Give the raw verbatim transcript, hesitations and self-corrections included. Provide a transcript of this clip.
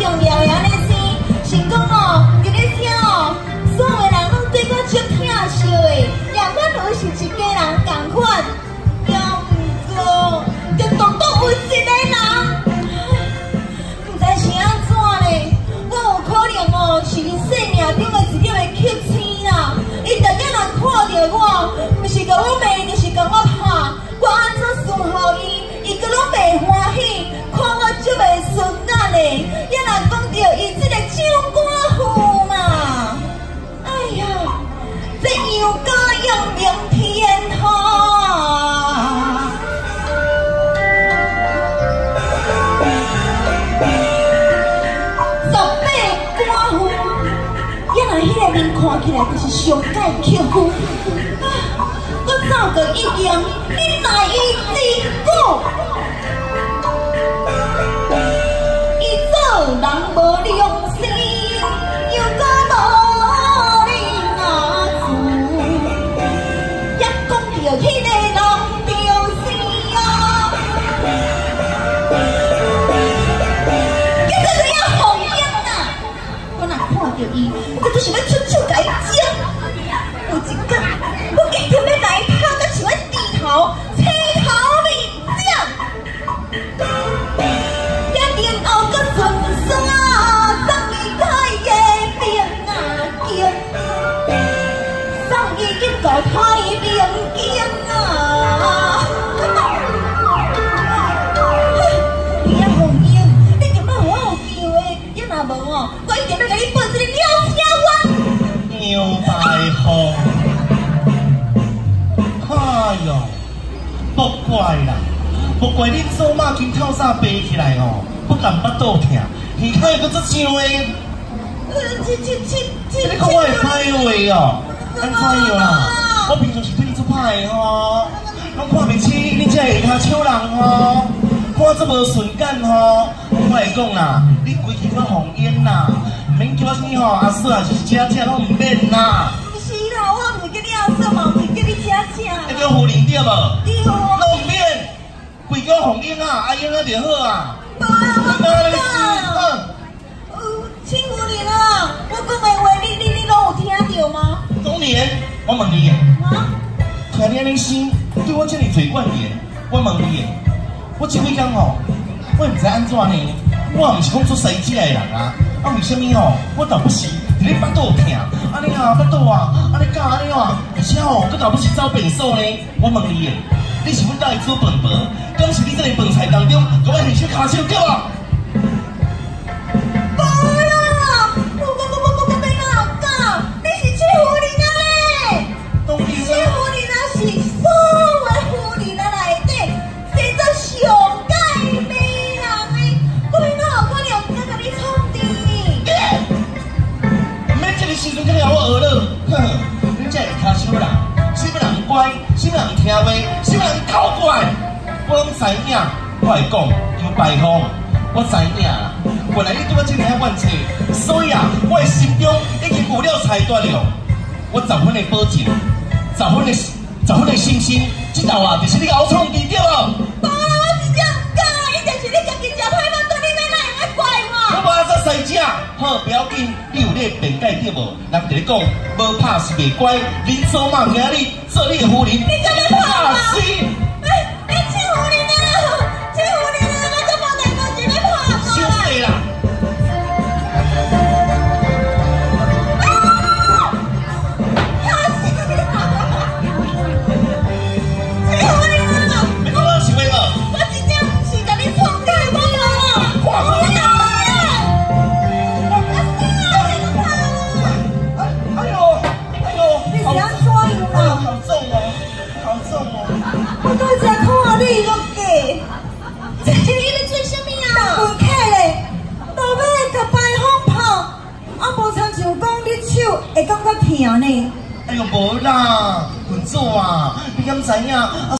用撩撩的声，想讲哦，今日听哦，所有的人拢对我足疼惜的，也我都是一家人同款，也毋过就当当有一个人，毋知是安怎咧，我有可能哦是因生命中的一点的刻星啦，伊逐日若看到我，毋是甲我骂，就是甲我拍，我安怎顺互伊？ 伊阁拢袂欢喜，看我足袂顺眼嘞，也若讲到伊即个酒官妇嘛，哎呀，这又该扬名天下。十八官妇，也若迄个面看起来就是上界克夫，啊，我早个已经你奈伊之故。 人无良心，又搁无你阿厝，也讲到迄个人就是啊，叫做这样红英啊！我若看到伊，我就是要出手甲伊讲。有一天，我竟然要来他，我像要低头切头面讲。 到太平间啊！你啊红英，你今摆有我有机会，也若无哦，我一定要甲你报一个了车弯。 牛大风，哎哟，不怪啦，不怪恁祖妈今透早爬起来哦，不但巴肚疼，耳孔又搁做伤的。 呃，这这这这， 你讲我会歹话哦？ 安怎样啦？我平常是对你做歹的吼，拢看袂起你这下骹手人吼，看这无顺眼吼。我来讲啦，你规气叫红烟啦，唔免叫我什么吼阿嫂啊，就是姐姐拢唔免啦。 是啦，我唔是叫你阿嫂嘛，唔是叫你姐姐。 你叫胡玲对无？ 对哦。 拢唔免，规叫红烟啊，阿英啊就好啊。 无啊，我唔讲。呃，亲胡玲啊，我讲的话，你你你拢有听到吗？ 当然，我问你，听你安尼生，对我这么多怨言，我问你，我这几天吼，我唔知安怎呢？我唔是讲做西姐的人啊，啊为什么吼？我倒不是伫咧巴肚疼，安尼啊巴肚啊，安尼搞安尼啊，而且吼，佮倒不是走便所呢？我问你，你是阮家己煮饭饭，敢是你这个饭菜当中，甲我现手骹手对啊？ 什么人听话，什么人搞怪，我拢知影。我来讲，有白风，我知影啦。原来你对我这么遐怨气，所以啊，我的心中已经有了裁断了。我十分的保证，十分的十分的信心，这道啊，就是你熬创治对无？ 爸，我真正唔敢，一定是你家己食歹饭，对你哪会来怪我？ 我无阿说西姐，好不要紧，你有你的辩解对无？人哋讲，无拍是袂乖，恁祖妈今日做你的夫人， 你敢要拍我？ 是。 会感觉疼呢？哎呦，无啦，群主啊，你敢知影？